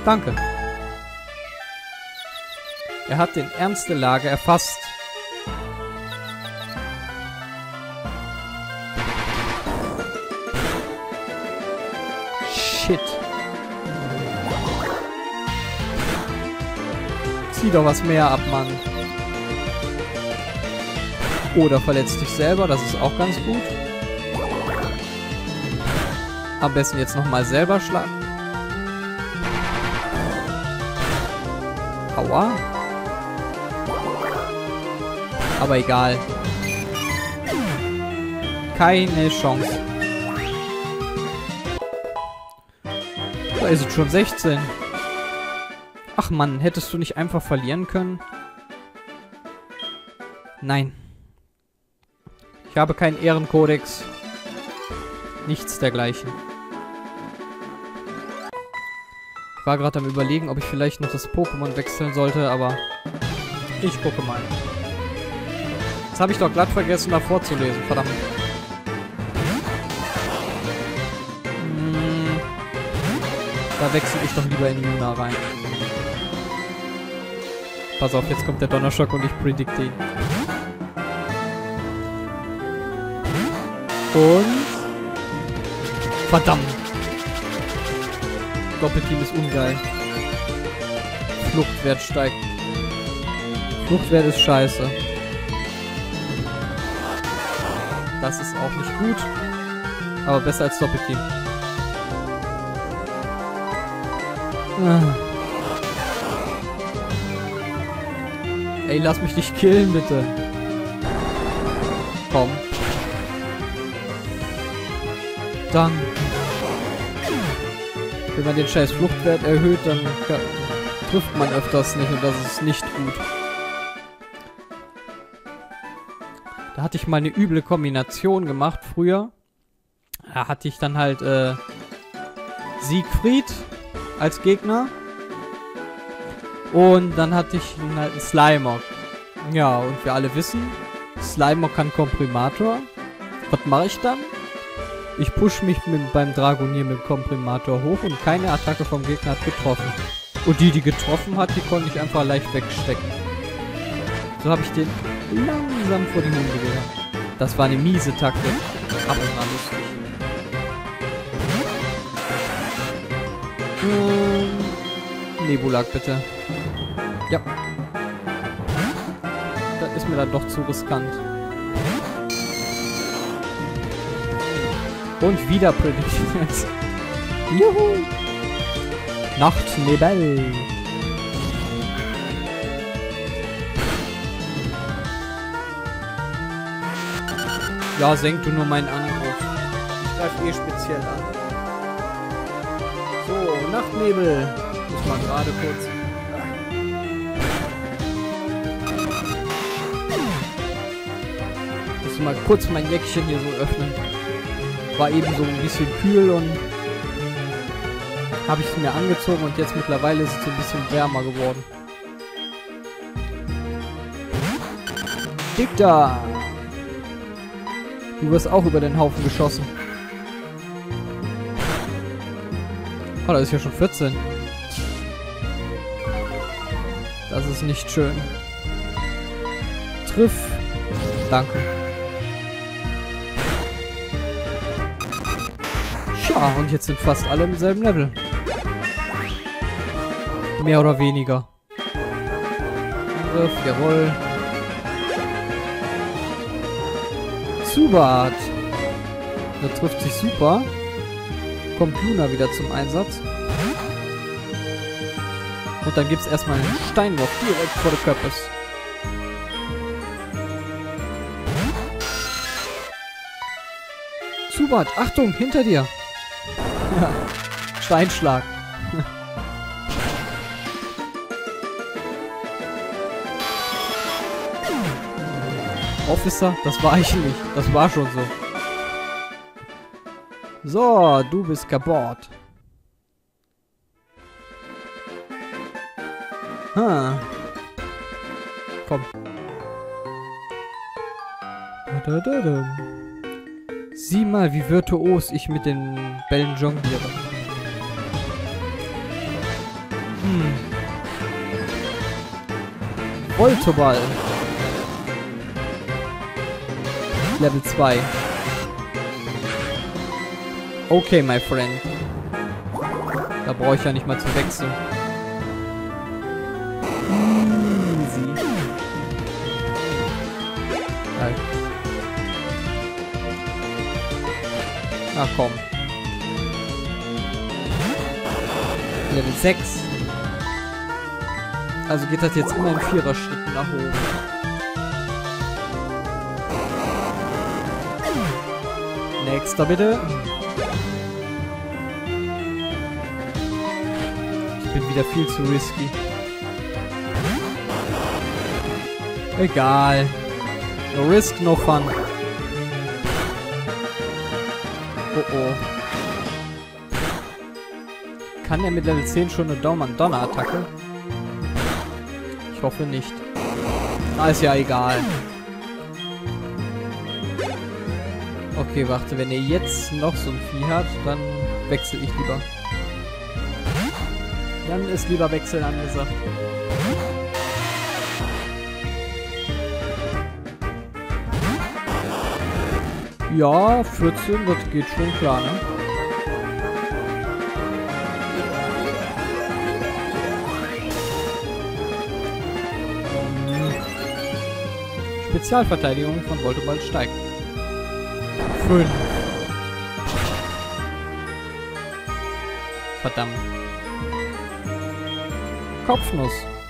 Danke. Er hat den Ernst der Lage erfasst. Shit. Zieh doch was mehr ab, Mann. Oder verletzt dich selber, das ist auch ganz gut. Am besten jetzt nochmal selber schlagen. Aua. Aber egal. Keine Chance. Da ist es schon 16. Ach Mann, hättest du nicht einfach verlieren können? Nein. Ich habe keinen Ehrenkodex. Nichts dergleichen. Ich war gerade am Überlegen, ob ich vielleicht noch das Pokémon wechseln sollte, aber ich gucke mal. Das habe ich doch glatt vergessen, da vorzulesen. Verdammt. Da wechsle ich doch lieber in Luna rein. Pass auf, jetzt kommt der Donnerschock und ich predikte ihn. Und... Verdammt. Doppelteam ist ungeil. Fluchtwert steigt. Fluchtwert ist scheiße. Das ist auch nicht gut. Aber besser als Doppelteam. Ey, lass mich nicht killen, bitte. Komm. Danke. Wenn man den scheiß Fluchtwert erhöht, dann trifft man öfters nicht und das ist nicht gut. Da hatte ich mal eine üble Kombination gemacht früher. Da hatte ich dann halt Siegfried als Gegner. Und dann hatte ich halt einen Slimer. Ja, und wir alle wissen, Slimer kann Komprimator. Was mache ich dann? Ich push mich beim Dragonier mit dem Komprimator hoch und keine Attacke vom Gegner hat getroffen. Und die getroffen hat, die konnte ich einfach leicht wegstecken. So habe ich den langsam vor die Hunde gegangen. Das war eine miese Taktik. Aber war lustig. Nebulag, bitte. Ja. Das ist mir dann doch zu riskant. Und wieder Predictions. Juhu! Nachtnebel. Ja, senk du nur meinen Angriff. Ich greife eh speziell an. So, Nachtnebel. Muss mal gerade kurz. Muss mal kurz mein Jäckchen hier so öffnen. War eben so ein bisschen kühl und habe ich es mir angezogen und jetzt mittlerweile ist es so ein bisschen wärmer geworden. Dicta! Du wirst auch über den Haufen geschossen. Oh, da ist ja schon 14. Das ist nicht schön. Triff. Danke. Ja, und jetzt sind fast alle im selben Level. Mehr oder weniger. Angriff, jawohl. Zubat. Der trifft sich super. Kommt Luna wieder zum Einsatz. Und dann gibt es erstmal einen Steinwurf direkt vor der Köppes. Zubat, Achtung, hinter dir. Ja, Steinschlag. Officer, das war ich nicht. Das war schon so. So, du bist kaputt. Komm. Sieh mal, wie virtuos ich mit den Bällen jongliere. Voltoball. Level 2. Okay, my friend. Da brauche ich ja nicht mal zu wechseln. Easy. Halt. Ach komm. Level 6. Also geht das jetzt immer in 4er-Schritten nach oben. Nächster bitte. Ich bin wieder viel zu risky. Egal. No risk, no fun. Oh oh. Kann er mit Level 10 schon eine Donner-Attacke? Ich hoffe nicht. Ah, ist ja egal. Okay, warte, wenn er jetzt noch so ein Vieh hat, dann wechsle ich lieber. Dann ist lieber Wechseln angesagt. Ja, 14, das geht schon klar, ne? Spezialverteidigung von Voltoball steigt. 5. Verdammt. Kopfnuss.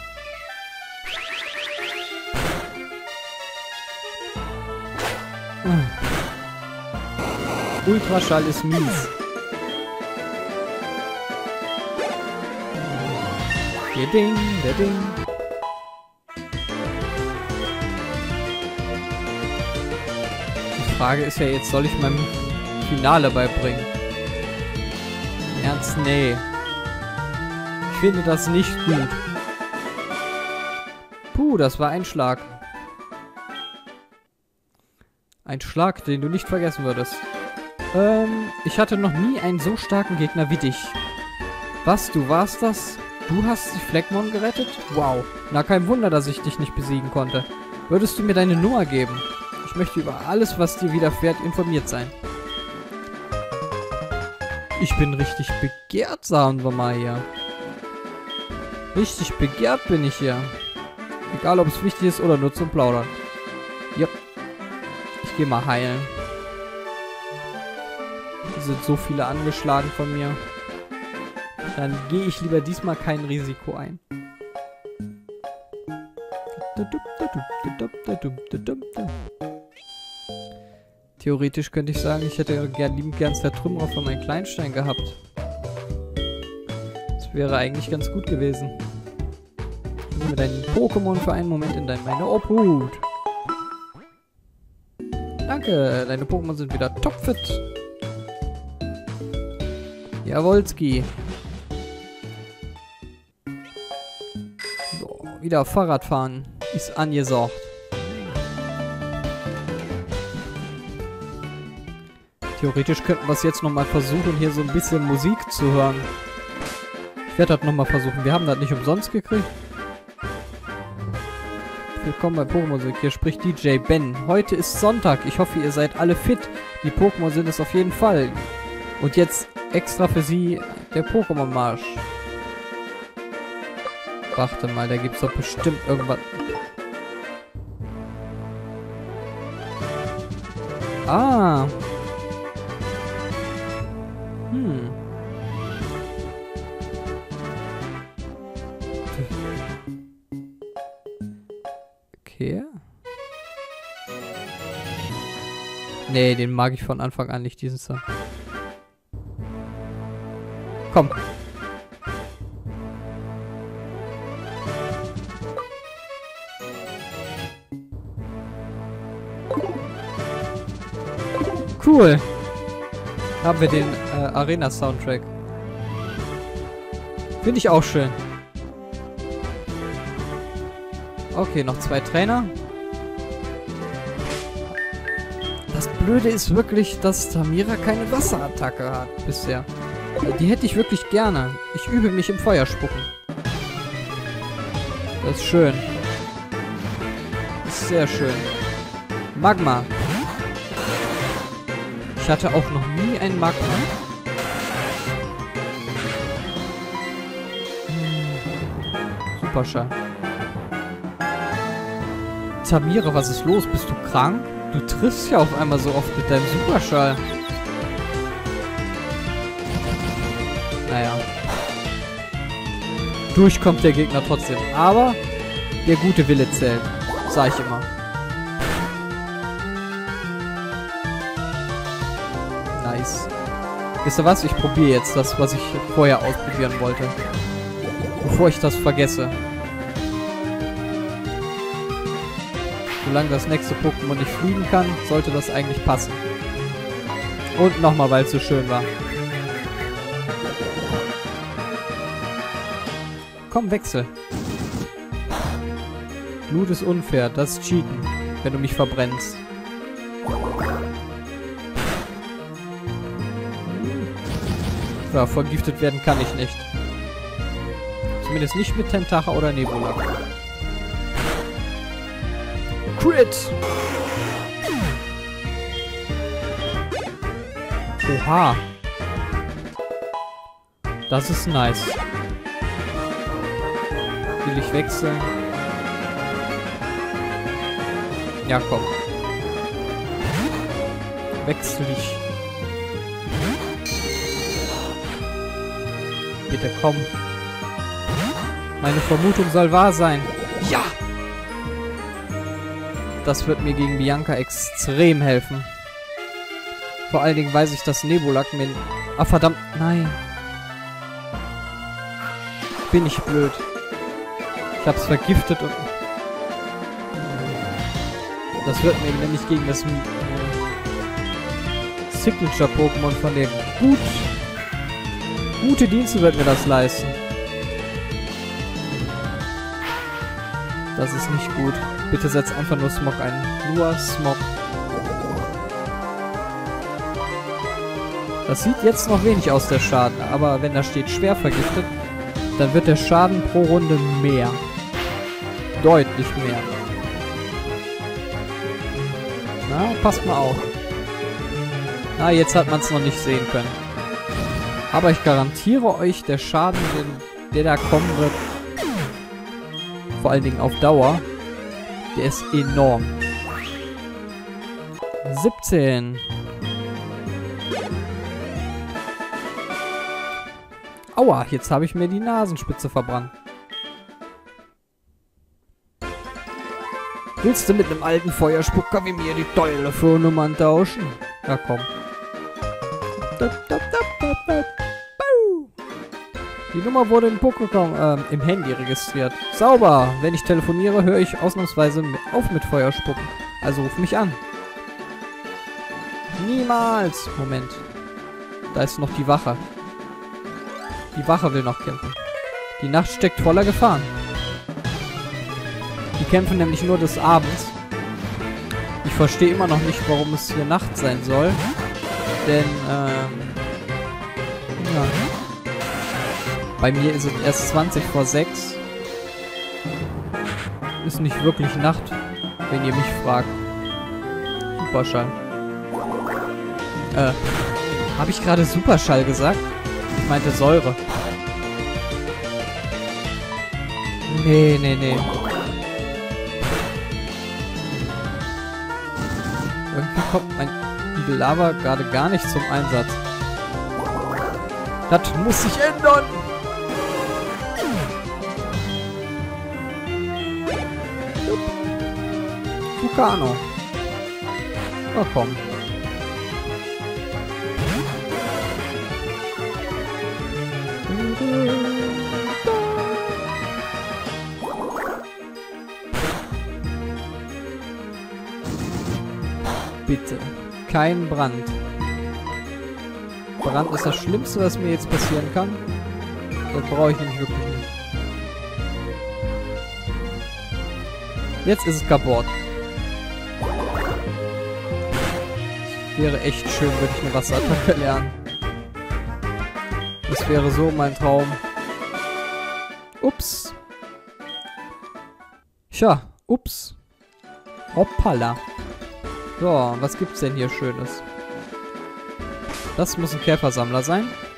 Ultraschall ist mies. Der Ding, der Ding. Die Frage ist ja jetzt, soll ich meinem Finale beibringen? Im Ernst, nee. Ich finde das nicht gut. Puh, das war ein Schlag. Ein Schlag, den du nicht vergessen würdest. Ich hatte noch nie einen so starken Gegner wie dich. Was, du warst das? Du hast die Fleckmon gerettet? Wow. Na, kein Wunder, dass ich dich nicht besiegen konnte. Würdest du mir deine Nummer geben? Ich möchte über alles, was dir widerfährt, informiert sein. Ich bin richtig begehrt, sagen wir mal hier. Richtig begehrt bin ich hier. Egal, ob es wichtig ist oder nur zum Plaudern. Yep. Ich gehe mal heilen. Es sind so viele angeschlagen von mir. Dann gehe ich lieber diesmal kein Risiko ein. Theoretisch könnte ich sagen, ich hätte liebend gern Zertrümmerer von meinem Kleinstein gehabt. Das wäre eigentlich ganz gut gewesen. Nimm mir deinen Pokémon für einen Moment in meine Obhut. Danke, deine Pokémon sind wieder topfit. Jawolski. So, wieder Fahrradfahren ist angesagt. Theoretisch könnten wir es jetzt nochmal versuchen, hier so ein bisschen Musik zu hören. Ich werde das nochmal versuchen. Wir haben das nicht umsonst gekriegt. Willkommen bei Pokémon-Musik. Hier spricht DJ Ben. Heute ist Sonntag. Ich hoffe, ihr seid alle fit. Die Pokémon sind es auf jeden Fall. Und jetzt extra für sie der Pokémon-Marsch. Warte mal, da gibt es doch bestimmt irgendwas. Ah. Okay. Nee, den mag ich von Anfang an nicht, diesen Song. Komm. Cool. Haben wir den Arena-Soundtrack. Finde ich auch schön. Okay, noch 2 Trainer. Das Blöde ist wirklich, dass Tamira keine Wasserattacke hat bisher. Die hätte ich wirklich gerne. Ich übe mich im Feuerspucken. Das ist schön. Das ist sehr schön. Magma. Ich hatte auch noch nie ein Magma. Superschall. Tamira, was ist los? Bist du krank? Du triffst ja auf einmal so oft mit deinem Superschall. Naja. Durchkommt der Gegner trotzdem. Aber der gute Wille zählt. Sag ich immer. Nice. Wisst ihr was? Ich probiere jetzt das, was ich vorher ausprobieren wollte. Bevor ich das vergesse. Solange das nächste Pokémon nicht fliegen kann, sollte das eigentlich passen. Und nochmal, weil es so schön war. Komm, wechsel. Blut ist unfair, das ist Cheaten, wenn du mich verbrennst. Ja, vergiftet werden kann ich nicht. Zumindest nicht mit Tentacha oder Nebula. Crit! Oha. Das ist nice. Will ich wechseln? Ja, komm. Wechsel dich. Bitte komm. Meine Vermutung soll wahr sein. Ja! Das wird mir gegen Bianca extrem helfen. Vor allen Dingen weiß ich, dass Nebulak mir... Ah, verdammt, nein. Bin ich blöd. Ich hab's vergiftet und... Das wird mir nämlich gegen das Signature-Pokémon von der gute Dienste wird mir das leisten. Das ist nicht gut. Bitte setz einfach nur Smog ein. Nur Smog. Das sieht jetzt noch wenig aus, der Schaden. Aber wenn da steht schwer vergiftet, dann wird der Schaden pro Runde mehr. Deutlich mehr. Na, passt mal auf. Na, jetzt hat man es noch nicht sehen können. Aber ich garantiere euch, der Schaden, der da kommen wird, vor allen Dingen auf Dauer, der ist enorm. 17. Aua, jetzt habe ich mir die Nasenspitze verbrannt. Willst du mit einem alten Feuerspucker wie mir die Telefonnummern tauschen? Ja, komm. Die Nummer wurde im Pokémon, im Handy registriert. Sauber! Wenn ich telefoniere, höre ich ausnahmsweise auf mit Feuerspucken. Also ruf mich an. Niemals! Moment. Da ist noch die Wache. Die Wache will noch kämpfen. Die Nacht steckt voller Gefahren. Die kämpfen nämlich nur des Abends. Ich verstehe immer noch nicht, warum es hier Nacht sein soll. Denn, ja. Bei mir ist es erst 20 vor 6. Ist nicht wirklich Nacht, wenn ihr mich fragt. Superschall. Habe ich gerade Superschall gesagt? Ich meinte Säure. Nee, nee, nee. Irgendwie kommt mein Igel-Lava gerade gar nicht zum Einsatz. Das muss sich ändern! Vulcano. Oh, komm. Bitte. Kein Brand. Brand ist das Schlimmste, was mir jetzt passieren kann. Das brauche ich nämlich wirklich nicht. Jetzt ist es kaputt. Wäre echt schön, würde ich eine Wasserattacke lernen. Das wäre so mein Traum. Ups. Tja, ups. Hoppala. So, was gibt's denn hier Schönes? Das muss ein Käfersammler sein.